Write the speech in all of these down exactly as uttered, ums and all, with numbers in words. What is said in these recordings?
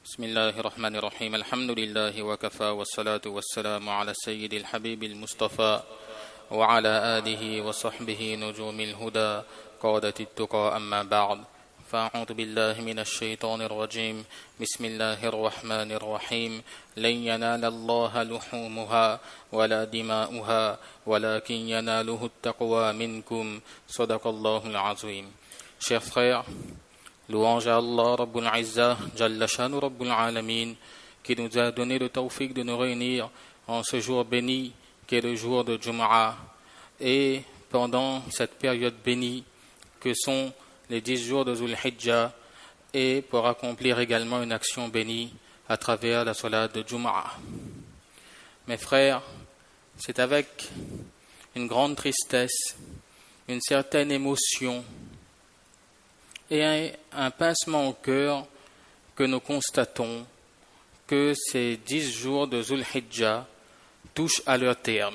بسم الله الرحمن الرحيم الحمد لله وكفى والصلاة والسلام على السيد الحبيب المصطفى وعلى آله وصحبه نجوم الهدى قادة التقى أما بعد فأعوذ بالله من الشيطان الرجيم بسم الله الرحمن الرحيم لن ينال الله لحومها ولا دماؤها ولكن يناله التقوى منكم صدق الله العظيم. Chers frères, louange à Allah Rabbul Izzah, Jalla Shanu Rabbul Alamin, qui nous a donné le tawfiq de nous réunir en ce jour béni, qui est le jour de Jumu'ah, et pendant cette période bénie que sont les dix jours de Zul Hijjah, et pour accomplir également une action bénie à travers la salat de Jumu'ah. Mes frères, c'est avec une grande tristesse, une certaine émotion, et un, un pincement au cœur que nous constatons que ces dix jours de Zul Hijjah touchent à leur terme.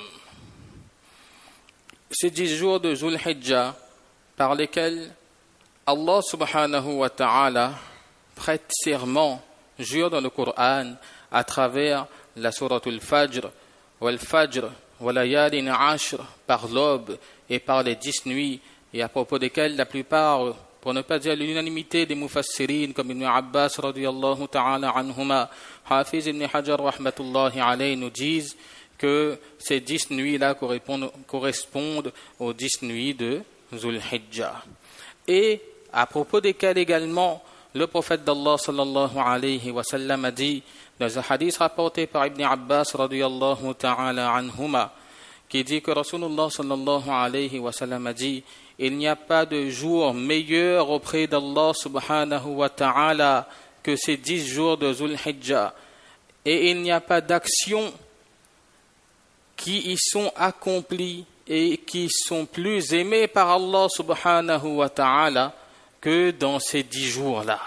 Ces dix jours de Zul Hijjah par lesquels Allah subhanahu wa ta'ala prête serment, jure dans le Coran à travers la sourate al-Fajr, wal Fajr, wa layalin ashr, par l'aube et par les dix nuits, et à propos desquels la plupart, pour ne pas dire l'unanimité des mufassirin comme Ibn Abbas radiyallahu ta'ala anhuma, Hafiz ibn Hajar rahmatullahi alayhi, nous disent que ces dix nuits-là correspondent, correspondent aux dix nuits de Zul Hijjah. Et à propos desquels également le prophète d'Allah sallallahu alayhi wa sallam a dit dans un hadith rapporté par Ibn Abbas radiyallahu ta'ala anhuma, qui dit que Rasulullah sallallahu alayhi wa sallam a dit: il n'y a pas de jour meilleur auprès d'Allah subhanahu wa ta'ala que ces dix jours de Zul Hijjah, et il n'y a pas d'actions qui y sont accomplies et qui sont plus aimées par Allah subhanahu wa ta'ala que dans ces dix jours-là.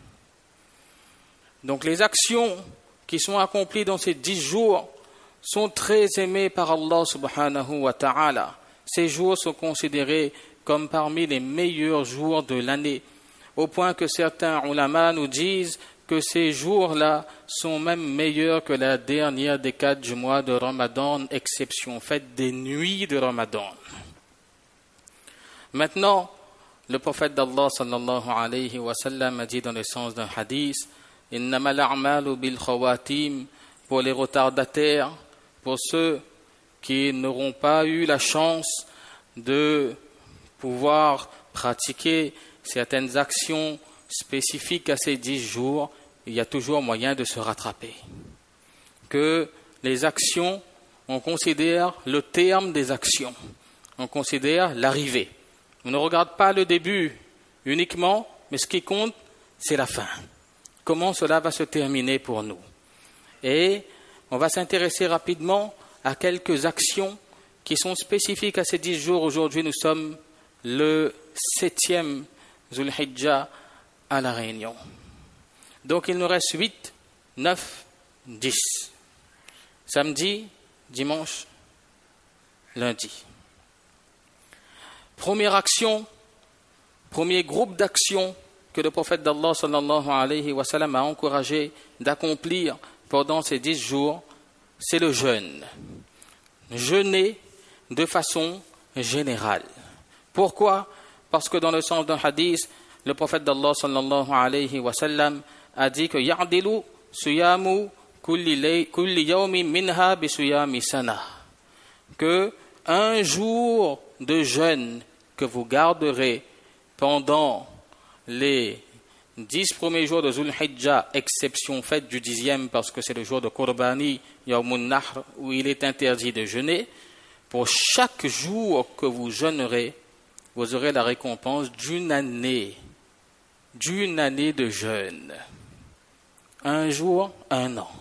Donc les actions qui sont accomplies dans ces dix jours sont très aimées par Allah subhanahu wa ta'ala. Ces jours sont considérés comme parmi les meilleurs jours de l'année, au point que certains ulama nous disent que ces jours-là sont même meilleurs que la dernière décade du mois de Ramadan, exception faite des nuits de Ramadan. Maintenant, le prophète d'Allah sallallahu alayhi wa sallam a dit dans le sens d'un hadith: innama al-a'malu bil khawatim, pour les retardataires, pour ceux qui n'auront pas eu la chance de pouvoir pratiquer certaines actions spécifiques à ces dix jours, il y a toujours moyen de se rattraper. Que les actions, on considère le terme des actions, on considère l'arrivée. On ne regarde pas le début uniquement, mais ce qui compte, c'est la fin. Comment cela va se terminer pour nous. Et on va s'intéresser rapidement à quelques actions qui sont spécifiques à ces dix jours. Aujourd'hui, nous sommes le septième Zul Hijjah à La Réunion. Donc il nous reste huit, neuf, dix. Samedi, dimanche, lundi. Première action, premier groupe d'actions que le prophète d'Allah sallallahu alayhi wa sallam a encouragé d'accomplir pendant ces dix jours, c'est le jeûne. Jeûner de façon générale. Pourquoi? Parce que dans le sens d'un hadith, le prophète d'Allah sallallahu alayhi wa sallam a dit que ya'dilu suyamu kulli yawmi minha bi suyami sana, que un jour de jeûne que vous garderez pendant les dix premiers jours de Zul Hijjah, exception faite du dixième parce que c'est le jour de Qurbani, Yawmun Nahr, où il est interdit de jeûner, pour chaque jour que vous jeûnerez, vous aurez la récompense d'une année, d'une année de jeûne. Un jour, un an.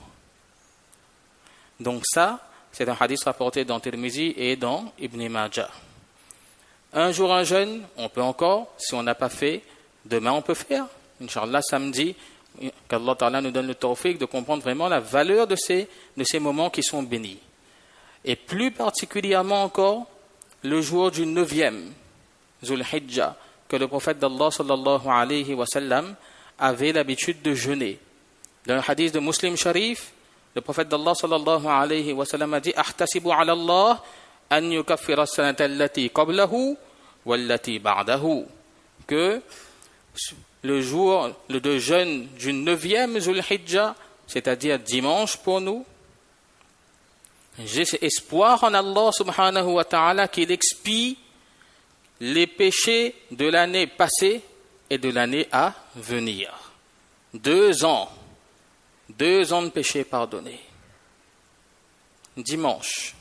Donc ça, c'est un hadith rapporté dans Tirmizi et dans Ibn Majah. Un jour, un jeûne, on peut encore, si on n'a pas fait, demain on peut faire. Inch'Allah, samedi, qu'Allah Ta'ala nous donne le tawfiq de comprendre vraiment la valeur de ces, de ces moments qui sont bénis. Et plus particulièrement encore, le jour du neuvième Zul Hijjah, que le prophète d'Allah sallallahu alayhi wa sallam avait l'habitude de jeûner. Dans le hadith de Muslim Sharif, le prophète d'Allah sallallahu alayhi wa sallam a dit « Ahtasibu ala Allah an yukaffira sanata allati qablahu wallati ba'dahu » que le jour de jeûne du neuvième Zulhijjah, c'est-à-dire dimanche pour nous, j'ai espoir en Allah subhanahu wa ta'ala qu'il expie les péchés de l'année passée et de l'année à venir. Deux ans, deux ans de péchés pardonnés. Dimanche.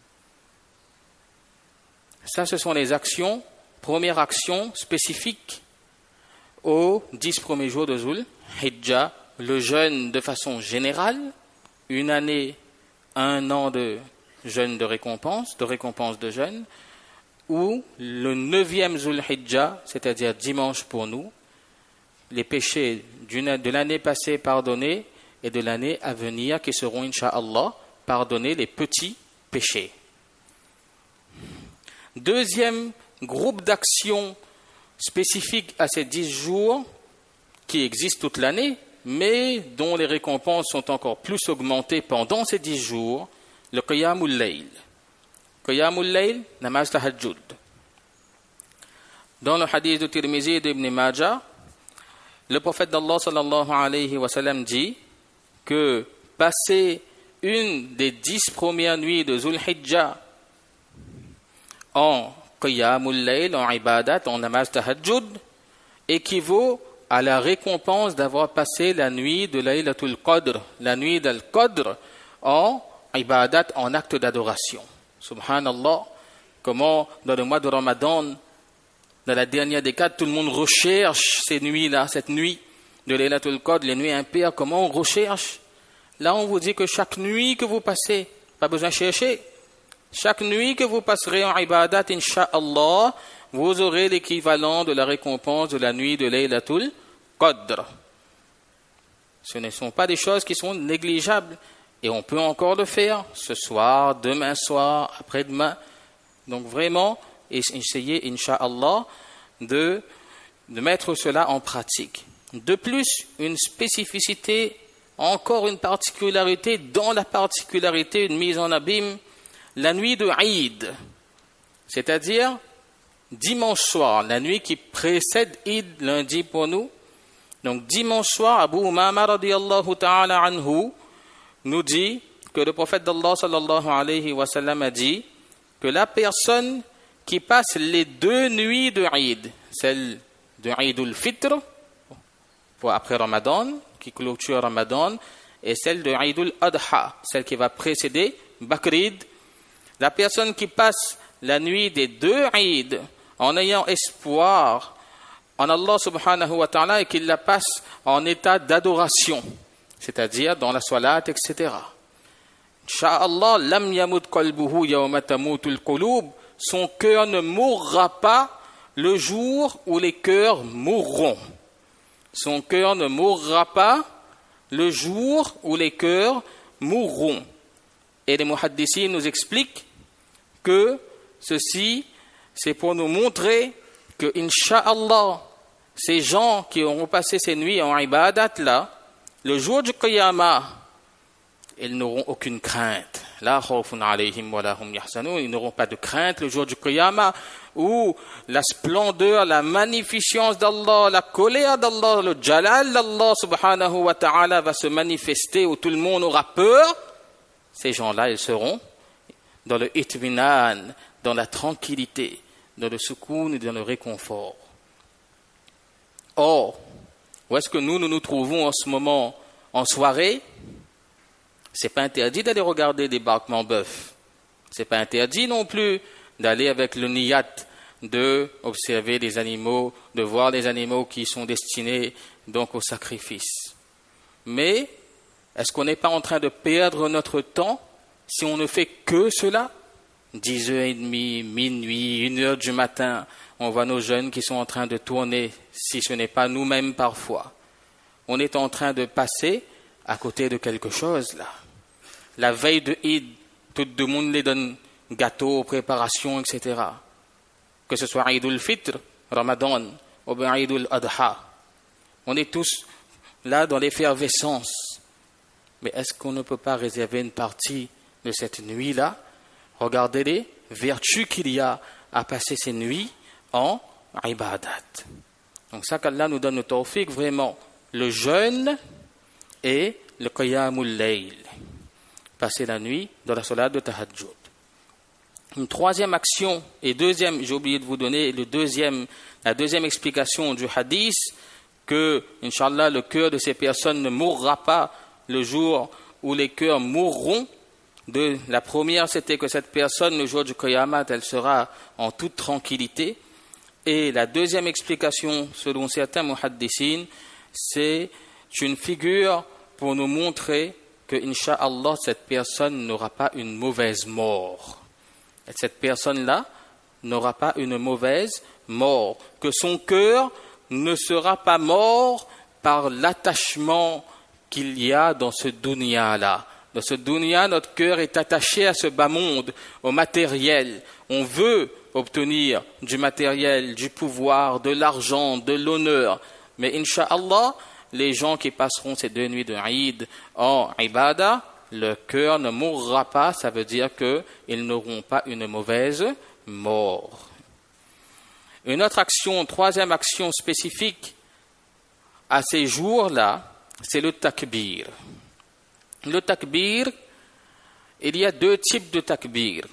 Ça, ce sont les actions, première action spécifique aux dix premiers jours de Zul Hijjah, le jeûne de façon générale, une année, un an de jeûne de récompense, de récompense de jeûne, ou le neuvième Zul Hijjah, c'est-à-dire dimanche pour nous, les péchés de l'année passée pardonnés et de l'année à venir qui seront, incha'Allah, pardonnés, les petits péchés. Deuxième groupe d'actions spécifiques à ces dix jours qui existent toute l'année, mais dont les récompenses sont encore plus augmentées pendant ces dix jours, le Qiyamul Layl. Qiyamul Layl, namaz tahajjud. Dans le hadith de Tirmizi et d'Ibn Majah, le prophète d'Allah sallallahu alayhi wa sallam dit que passer une des dix premières nuits de Zul Hijjah en Qiyamul Layl, en ibadat, en namaz tahajjud, équivaut à la récompense d'avoir passé la nuit de Laylatul Qadr, la nuit d'Al-Qadr, en ibadat, en acte d'adoration. Subhanallah, comment dans le mois de Ramadan, dans la dernière décade, tout le monde recherche ces nuits-là, cette nuit de Laylatul Qadr, les nuits impaires, comment on recherche? Là, on vous dit que chaque nuit que vous passez, pas besoin de chercher, chaque nuit que vous passerez en ibadat, incha'Allah, vous aurez l'équivalent de la récompense de la nuit de Laylatul Qadr. Ce ne sont pas des choses qui sont négligeables. Et on peut encore le faire ce soir, demain soir, après-demain. Donc vraiment, essayez, incha'Allah, de, de mettre cela en pratique. De plus, une spécificité, encore une particularité, dans la particularité, une mise en abîme, la nuit de Eid, c'est-à-dire dimanche soir, la nuit qui précède Eid, lundi pour nous. Donc dimanche soir, Abu Umama radiyallahu ta'ala anhu nous dit que le prophète d'Allah sallallahu alayhi wa sallam a dit que la personne qui passe les deux nuits de Eid, celle de Eid al-Fitr, pour après Ramadan, qui clôture Ramadan, et celle de Eid al-Adha, celle qui va précéder Bakrid, la personne qui passe la nuit des deux Eid en ayant espoir en Allah subhanahu wa ta'ala et qu'il la passe en état d'adoration, c'est-à-dire dans la salat, et cetera. Inch'Allah, lam yamut qalbuhu yawma tamutul qulub, son cœur ne mourra pas le jour où les cœurs mourront. Son cœur ne mourra pas le jour où les cœurs mourront. Et les muhaddisines nous expliquent que ceci, c'est pour nous montrer que, incha'Allah, ces gens qui auront passé ces nuits en ibadat là, le jour du Qiyamah, ils n'auront aucune crainte. La khawfun alayhim wa la hum yahzanun. Ils n'auront pas de crainte le jour du Qiyamah, où la splendeur, la magnificence d'Allah, la colère d'Allah, le jalal d'Allah subhanahu wa ta'ala va se manifester, où tout le monde aura peur. Ces gens-là, ils seront dans le itminan, dans la tranquillité, dans le soukoun et dans le réconfort. Or, où est-ce que nous, nous nous trouvons en ce moment en soirée? C'est pas interdit d'aller regarder des barquements bœufs. C'est pas interdit non plus d'aller avec le niyat de observer les animaux, de voir les animaux qui sont destinés donc au sacrifice. Mais est-ce qu'on n'est pas en train de perdre notre temps si on ne fait que cela? dix heures trente, minuit, une heure du matin, on voit nos jeunes qui sont en train de tourner, si ce n'est pas nous-mêmes parfois. On est en train de passer à côté de quelque chose là. La veille de Eid, tout le monde les donne gâteaux, préparations, et cetera. Que ce soit Eid al-Fitr, Ramadan, ou bien Eid al-Adha. On est tous là dans l'effervescence. Mais est-ce qu'on ne peut pas réserver une partie de cette nuit-là? Regardez les vertus qu'il y a à passer ces nuits en ibadat. Donc ça qu'Allah nous donne le tawfiq, vraiment, le jeûne et le qiyamul layl. Passer la nuit dans la salat de tahajjud. Une troisième action, et deuxième, j'ai oublié de vous donner le deuxième, la deuxième explication du hadith, que, Inch'Allah, le cœur de ces personnes ne mourra pas le jour où les cœurs mourront. De, la première, c'était que cette personne, le jour du Qiyamat, elle sera en toute tranquillité. Et la deuxième explication, selon certains muhaddissines, c'est une figure pour nous montrer que, Inch'Allah, cette personne n'aura pas une mauvaise mort. Et cette personne-là n'aura pas une mauvaise mort. Que son cœur ne sera pas mort par l'attachement qu'il y a dans ce dunya-là. Dans ce dunya, notre cœur est attaché à ce bas monde, au matériel. On veut obtenir du matériel, du pouvoir, de l'argent, de l'honneur. Mais Inch'Allah, les gens qui passeront ces deux nuits de Eid en ibadah, le cœur ne mourra pas, ça veut dire qu'ils n'auront pas une mauvaise mort. Une autre action, troisième action spécifique à ces jours-là, c'est le takbir. Le takbir, il y a deux types de takbir.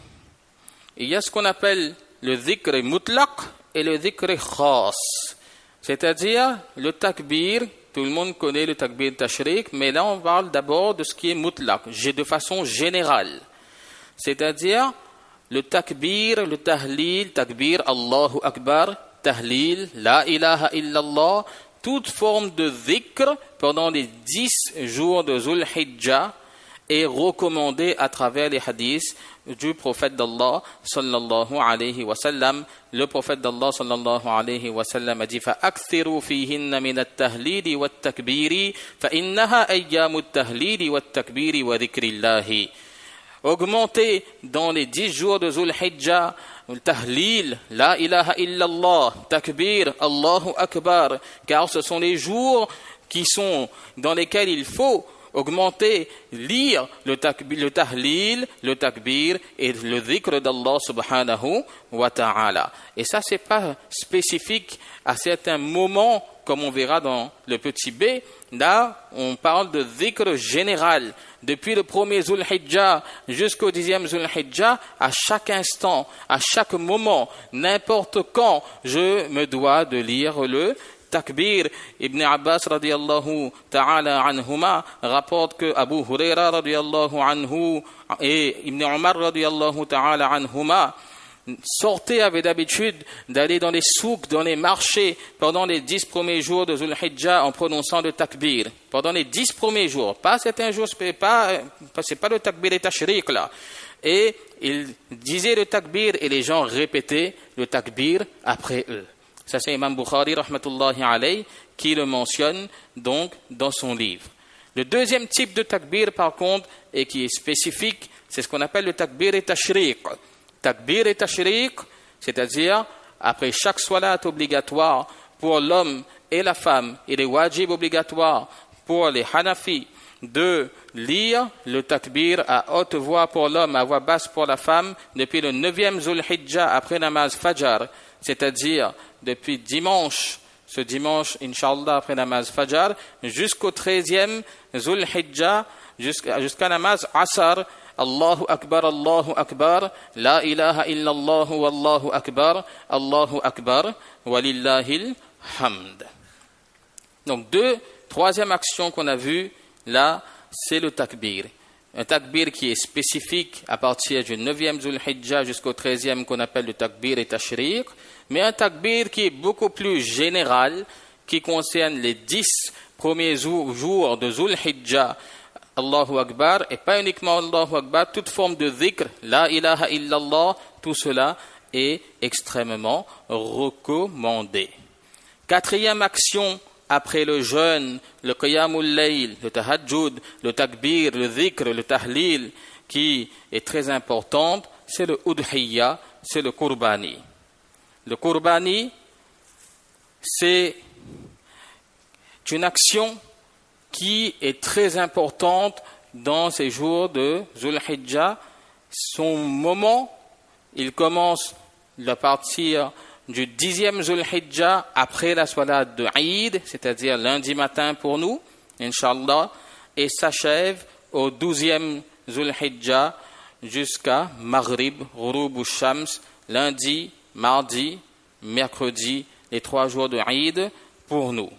Il y a ce qu'on appelle le dhikr mutlaq et le dhikr khas. C'est-à-dire le takbir, tout le monde connaît le takbir tashriq, mais là on parle d'abord de ce qui est mutlaq, de façon générale. C'est-à-dire le takbir, le tahlil, takbir, Allahu Akbar, tahlil, la ilaha illallah, toute forme de dhikr pendant les dix jours de Zul Hijjah est recommandée à travers les hadiths du prophète d'Allah sallallahu alayhi wa sallam. Le prophète d'Allah sallallahu alayhi wa sallam a dit فَأَكْثِرُوا فِيهِنَّ مِنَ التَّهْلِيلِ وَالتَّكْبِيرِ فَإِنَّهَا أَيَّامُ التَّهْلِيلِ وَالتَّكْبِيرِ وَذِكْرِ اللَّهِ. Augmentez dans les dix jours de Zul Hijjah le tahlil, la ilaha illallah, takbir, Allahu Akbar, car ce sont les jours qui sont dans lesquels il faut augmenter, lire le, takbir, le tahlil, le takbir et le dhikr d'Allah subhanahu wa ta'ala. Et ça, c'est pas spécifique à certains moments, comme on verra dans le petit B. Là, on parle de dhikr général. Depuis le premier Zul Hijjah jusqu'au dixième Zul Hijjah, à chaque instant, à chaque moment, n'importe quand, je me dois de lire le takbir. Ibn Abbas radiallahu ta'ala anhuma rapporte que Abu Huraira radiallahu anhu et Ibn Umar radiallahu ta'ala anhuma sortaient, avaient d'habitude d'aller dans les souks, dans les marchés pendant les dix premiers jours de Zul Hijjah en prononçant le takbir. Pendant les dix premiers jours, pas certains jours, c'est pas, c'est pas le takbir et tashriq là. Et ils disaient le takbir et les gens répétaient le takbir après eux. Ça c'est Imam Bukhari rahmatullahi alayhi qui le mentionne donc dans son livre. Le deuxième type de takbir par contre et qui est spécifique, c'est ce qu'on appelle le takbir et tashriq. Takbir et tashriq, c'est-à-dire après chaque salat obligatoire pour l'homme et la femme, il est wajib obligatoire pour les Hanafi de lire le takbir à haute voix pour l'homme, à voix basse pour la femme, depuis le neuvième Zul Hijjah après namaz Fajr, c'est-à-dire depuis dimanche, ce dimanche, Inch'Allah, après namaz Fajr, jusqu'au treizième Zul Hijjah, jusqu'à, jusqu'à namaz Asr, Allahu Akbar, Allahu Akbar, La ilaha illallah, Wallahu Akbar, Allahu Akbar, Walillahil Hamd. Donc deux, troisième action qu'on a vue, là, c'est le takbir. Un takbir qui est spécifique à partir du neuvième Zul Hijjah jusqu'au treizième qu'on appelle le takbir et tashriq, mais un takbir qui est beaucoup plus général, qui concerne les dix premiers jours de Zul Hijjah, Allahu Akbar, et pas uniquement Allahu Akbar, toute forme de dhikr, la ilaha illallah, tout cela est extrêmement recommandé. Quatrième action, après le jeûne, le qiyamul layl, le tahajjud, le takbir, le dhikr, le tahlil, qui est très importante, c'est le udhiyya, c'est le qurbani. Le qurbani, c'est une action qui est très importante dans ces jours de Zul Hijjah. Son moment, il commence à partir du dixième Zul Hijjah après la Salat de Eid, c'est-à-dire lundi matin pour nous, Inch'Allah, et s'achève au douzième Zul Hijjah jusqu'à Maghrib, Ghurub ou Shams, lundi, mardi, mercredi, les trois jours de Eid pour nous.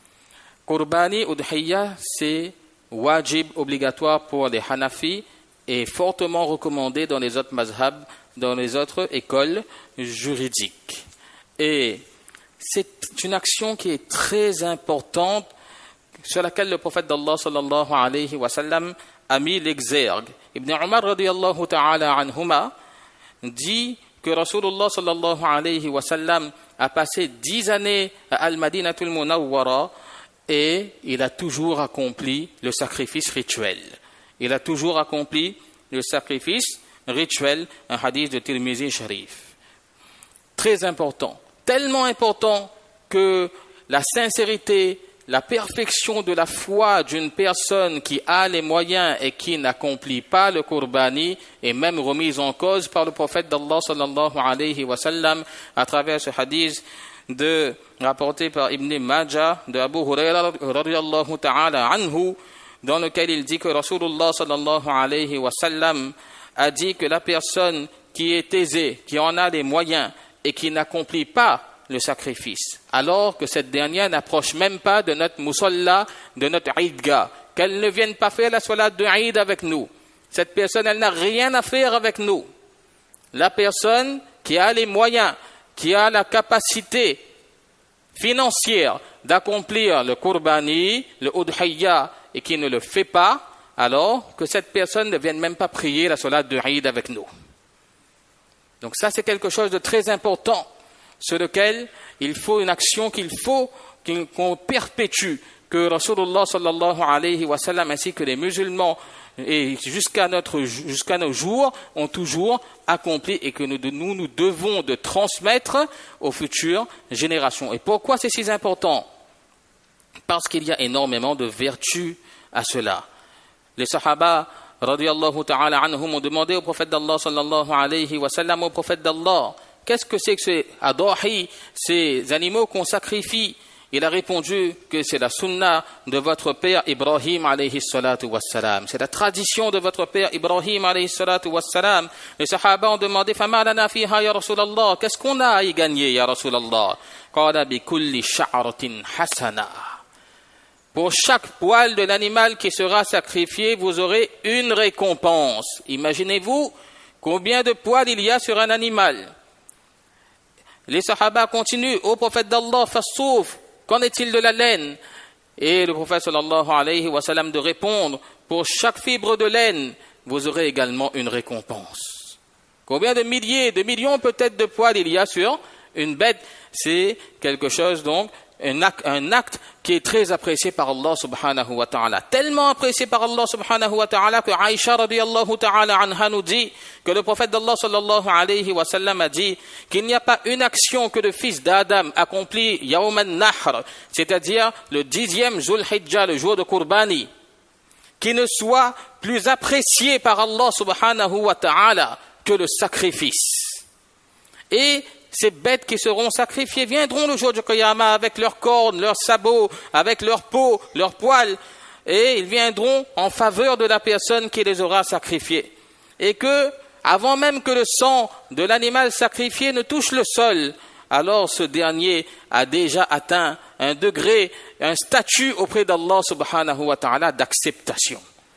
Qurbani Udhiyya, c'est wajib obligatoire pour les Hanafi et fortement recommandé dans les autres mazhab, dans les autres écoles juridiques. Et c'est une action qui est très importante sur laquelle le prophète d'Allah sallallahu alayhi wa sallam a mis l'exergue. Ibn Umar radiyallahu ta'ala anhuma dit que Rasulullah sallallahu alayhi wa sallam a passé dix années à Al-Madinatul Munawwara et il a toujours accompli le sacrifice rituel. Il a toujours accompli le sacrifice rituel, un hadith de Tirmizi Sharif. Très important, tellement important que la sincérité, la perfection de la foi d'une personne qui a les moyens et qui n'accomplit pas le Qurbani est même remise en cause par le prophète d'Allah sallallahu alayhi wa sallam à travers ce hadith de, rapporté par Ibn Majah de Abu Huraira radiyallahu ta'ala anhu, dans lequel il dit que Rasulullah sallallahu alayhi wa sallam a dit que la personne qui est aisée, qui en a les moyens et qui n'accomplit pas le sacrifice, alors que cette dernière n'approche même pas de notre musalla, de notre Eidgah, qu'elle ne vienne pas faire la salat de Eid avec nous. Cette personne, elle n'a rien à faire avec nous. La personne qui a les moyens, qui a la capacité financière d'accomplir le Qurbani, le Udhiyya, et qui ne le fait pas, alors que cette personne ne vienne même pas prier la salat de Eid avec nous. Donc ça, c'est quelque chose de très important, sur lequel il faut une action qu'il faut qu'on perpétue, que Rasulullah sallallahu alayhi wa sallam ainsi que les musulmans et jusqu'à notre jusqu'à nos jours ont toujours accompli et que nous, nous nous devons de transmettre aux futures générations. Et pourquoi c'est si important? Parce qu'il y a énormément de vertus à cela. Les Sahaba radiyallahu ta'ala anhum ont demandé au prophète d'Allah sallallahu alayhi wa sallam, au prophète d'Allah, qu'est-ce que c'est que ces adahi, ces animaux qu'on sacrifie? Il a répondu que c'est la sunna de votre père Ibrahim alayhi salatu wassalam. C'est la tradition de votre père Ibrahim alayhi salatu wassalam. Les Sahaba ont demandé, fama lana fiha ya Rasulallah, qu'est-ce qu'on a à y gagner ya Rasulallah? Qala bi kulli sha'ratin hasana. Pour chaque poil de l'animal qui sera sacrifié, vous aurez une récompense. Imaginez-vous combien de poils il y a sur un animal. Les Sahaba continuent, ô prophète d'Allah, fassouf, qu'en est-il de la laine? Et le prophète sallallahu alayhi wa sallam de répondre, pour chaque fibre de laine, vous aurez également une récompense. Combien de milliers, de millions peut-être de poils il y a sur une bête? C'est quelque chose donc, un acte, un acte qui est très apprécié par Allah subhanahu wa ta'ala. Tellement apprécié par Allah subhanahu wa ta'ala que Aïcha radiyallahu ta'ala anha nous dit que le prophète d'Allah sallallahu alayhi wa sallam a dit qu'il n'y a pas une action que le fils d'Adam accomplit Yawm al-Nahr, c'est-à-dire le dixième Zul Hijjah, le jour de Qurbani, qui ne soit plus apprécié par Allah subhanahu wa ta'ala que le sacrifice. Et ces bêtes qui seront sacrifiées viendront le jour du Qiyamah avec leurs cornes, leurs sabots, avec leurs peaux, leurs poils, et ils viendront en faveur de la personne qui les aura sacrifiées. Et que, avant même que le sang de l'animal sacrifié ne touche le sol, alors ce dernier a déjà atteint un degré, un statut auprès d'Allah subhanahu wa ta'ala d'acceptation.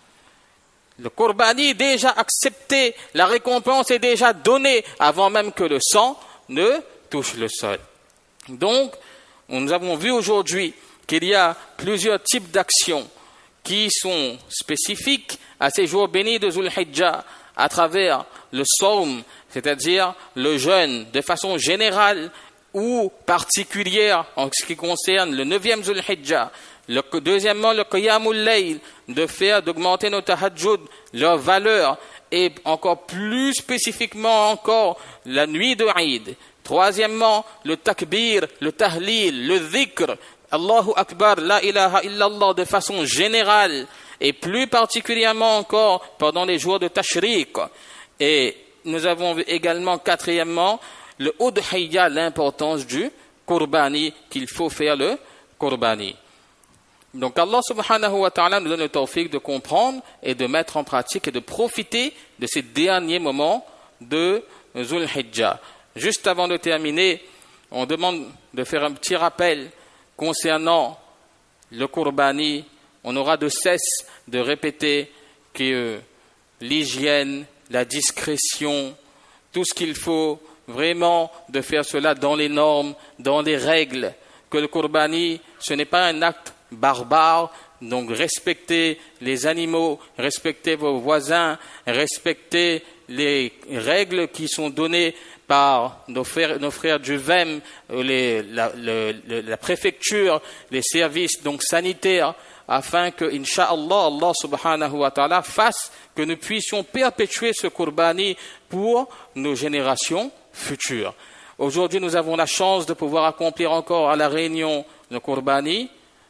Le Qurbani est déjà accepté, la récompense est déjà donnée avant même que le sang ne touche le sol. Donc, nous avons vu aujourd'hui qu'il y a plusieurs types d'actions qui sont spécifiques à ces jours bénis de Zul Hijjah à travers le Sawm, c'est-à-dire le jeûne de façon générale ou particulière en ce qui concerne le neuvième Zul Hijjah. Le, deuxièmement, le Qiyamul Layl, de faire, d'augmenter nos tahajjud, leur valeur, et encore plus spécifiquement encore la nuit de Eid. Troisièmement, le takbir, le tahlil, le dhikr, Allahu Akbar, la ilaha illallah de façon générale. et plus particulièrement encore pendant les jours de Tashriq. Et nous avons vu également, quatrièmement, le udhiyya, l'importance du qurbani, qu'il faut faire le qurbani. Donc Allah subhanahu wa ta'ala nous donne le tawfiq de comprendre et de mettre en pratique et de profiter de ces derniers moments de Zul Hijjah. Juste avant de terminer, on demande de faire un petit rappel concernant le qurbani. On aura de cesse de répéter que l'hygiène, la discrétion, tout ce qu'il faut, vraiment de faire cela dans les normes, dans les règles, que le qurbani, ce n'est pas un acte barbare, donc respectez les animaux, respectez vos voisins, respectez les règles qui sont données par nos frères, nos frères du V E M, les, la, le, la préfecture, les services donc sanitaires, afin que, Inch'Allah, Allah subhanahu wa ta'ala fasse que nous puissions perpétuer ce qurbani pour nos générations futures. Aujourd'hui, nous avons la chance de pouvoir accomplir encore à La Réunion le qurbani.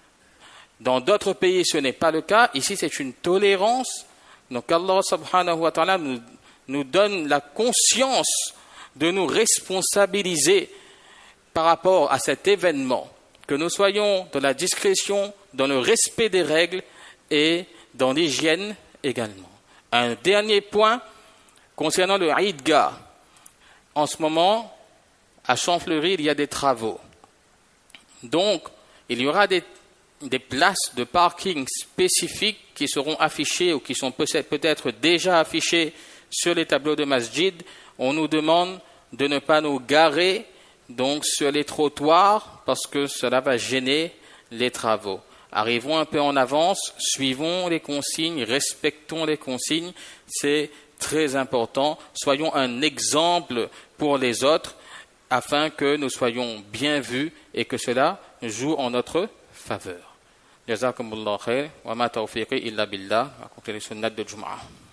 Dans d'autres pays, ce n'est pas le cas. Ici, c'est une tolérance. Donc, Allah subhanahu wa ta'ala nous, nous donne la conscience de nous responsabiliser par rapport à cet événement. Que nous soyons dans la discrétion, dans le respect des règles et dans l'hygiène également. Un dernier point concernant le Eidgah. En ce moment, à Champfleury, il y a des travaux. Donc, il y aura des des places de parking spécifiques qui seront affichées ou qui sont peut-être déjà affichées sur les tableaux de masjid. On nous demande de ne pas nous garer donc sur les trottoirs parce que cela va gêner les travaux. Arrivons un peu en avance, suivons les consignes, respectons les consignes, c'est très important. Soyons un exemple pour les autres afin que nous soyons bien vus et que cela joue en notre faveur. Jazakumullah khair wa ma tawfiqi illa billah. À compter les sunnats de Jum'ah.